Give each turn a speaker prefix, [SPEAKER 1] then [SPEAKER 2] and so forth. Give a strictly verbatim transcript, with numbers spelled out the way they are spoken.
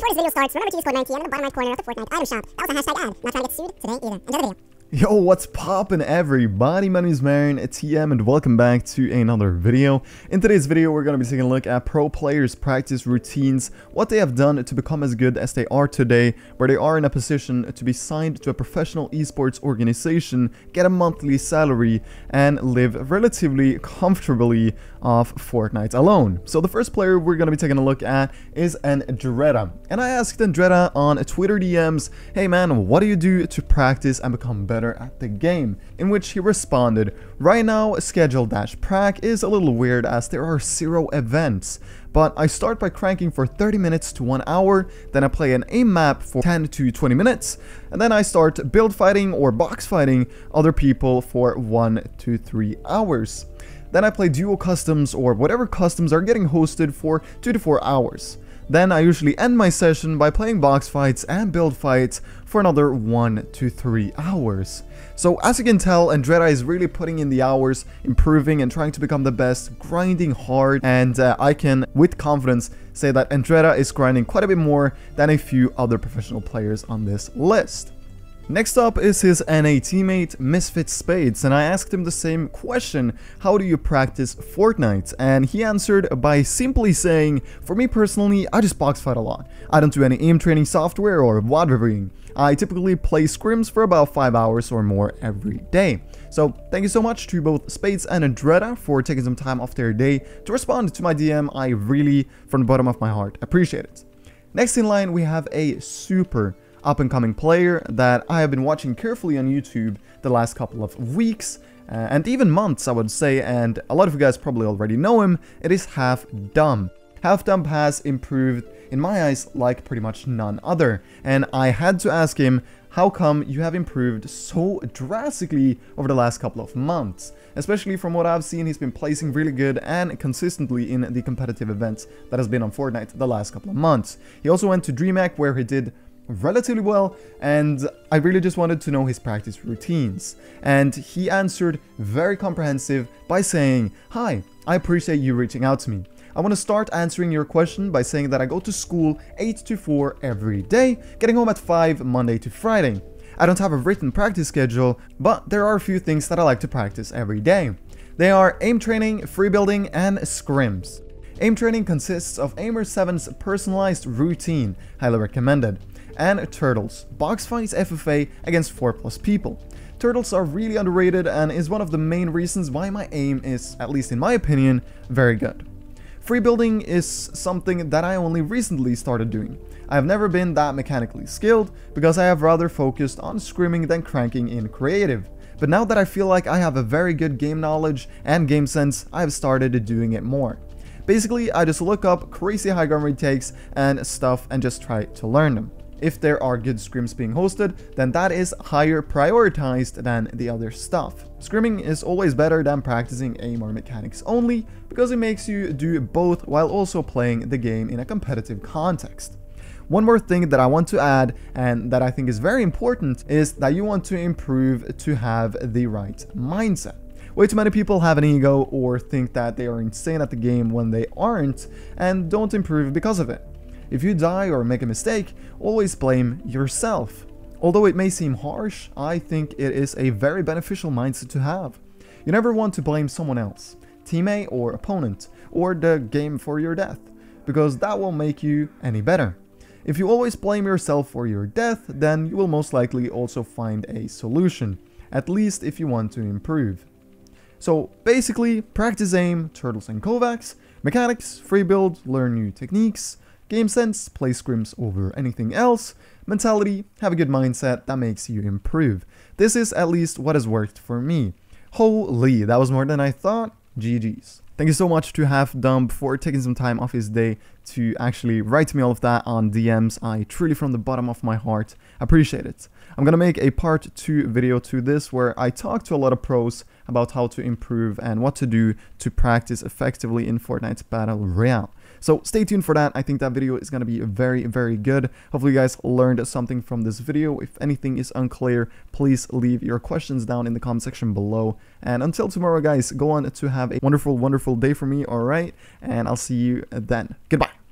[SPEAKER 1] Before this video starts, remember to use code nineteen in the bottom right corner of the Fortnite item shop. That was a hashtag ad. Not trying to get sued today either. Enjoy the video.
[SPEAKER 2] Yo, what's poppin' everybody? My name is Marin, T M, and welcome back to another video. In today's video, we're going to be taking a look at pro players' practice routines, what they have done to become as good as they are today, where they are in a position to be signed to a professional esports organization, get a monthly salary, and live relatively comfortably off Fortnite alone. So the first player we're going to be taking a look at is Endretta. And I asked Endretta on Twitter D Ms, hey man, what do you do to practice and become better at the game? In which he responded, right now schedule-prac is a little weird as there are zero events, but I start by cranking for thirty minutes to one hour, then I play an aim map for ten to twenty minutes, and then I start build fighting or box fighting other people for one to three hours. Then I play duo customs or whatever customs are getting hosted for two to four hours. Then I usually end my session by playing box fights and build fights for another one to three hours. So as you can tell, Endretta is really putting in the hours, improving and trying to become the best, grinding hard, and uh, I can with confidence say that Endretta is grinding quite a bit more than a few other professional players on this list. Next up is his N A teammate, M S F Spades, and I asked him the same question, how do you practice Fortnite? And he answered by simply saying, for me personally, I just box fight a lot. I don't do any aim training software or watering. I typically play scrims for about five hours or more every day. So thank you so much to both Spades and Endretta for taking some time off their day to respond to my D M. I really, from the bottom of my heart, appreciate it. Next in line, we have a super up-and-coming player that I have been watching carefully on YouTube the last couple of weeks uh, and even months, I would say, and a lot of you guys probably already know him. It is halfdumb. halfdumb has improved in my eyes like pretty much none other, and I had to ask him, how come you have improved so drastically over the last couple of months? Especially from what I've seen, he's been placing really good and consistently in the competitive events that has been on Fortnite the last couple of months. He also went to DreamHack where he did relatively well, and I really just wanted to know his practice routines. And he answered very comprehensive by saying, hi, I appreciate you reaching out to me. I want to start answering your question by saying that I go to school eight to four every day, getting home at five Monday to Friday. I don't have a written practice schedule, but there are a few things that I like to practice every day. They are aim training, free building, and scrims. Aim training consists of Aimer seven's personalized routine, highly recommended, and turtles, box fights F F A against four plus people. Turtles are really underrated and is one of the main reasons why my aim is, at least in my opinion, very good. Free building is something that I only recently started doing. I have never been that mechanically skilled because I have rather focused on scrimming than cranking in creative. But now that I feel like I have a very good game knowledge and game sense, I have started doing it more. Basically, I just look up crazy high gun retakes and stuff and just try to learn them. If there are good scrims being hosted, then that is higher prioritized than the other stuff. Scrimming is always better than practicing aim or mechanics only, because it makes you do both while also playing the game in a competitive context. One more thing that I want to add, and that I think is very important, is that you want to improve to have the right mindset. Way too many people have an ego or think that they are insane at the game when they aren't, and don't improve because of it. If you die or make a mistake, always blame yourself. Although it may seem harsh, I think it is a very beneficial mindset to have. You never want to blame someone else, teammate or opponent, or the game for your death, because that won't make you any better. If you always blame yourself for your death, then you will most likely also find a solution, at least if you want to improve. So basically, practice aim, turtles and kovacs, mechanics, free build, learn new techniques, game sense, play scrims over anything else, mentality, have a good mindset that makes you improve. This is at least what has worked for me. Holy, that was more than I thought. G G's. Thank you so much to halfdumb for taking some time off his day to actually write me all of that on D Ms. I truly, from the bottom of my heart, appreciate it. I'm gonna make a part two video to this where I talk to a lot of pros about how to improve and what to do to practice effectively in Fortnite's Battle Royale. So stay tuned for that. I think that video is going to be very, very good. Hopefully you guys learned something from this video. If anything is unclear, please leave your questions down in the comment section below. And until tomorrow, guys, go on to have a wonderful, wonderful day for me, all right? And I'll see you then. Goodbye.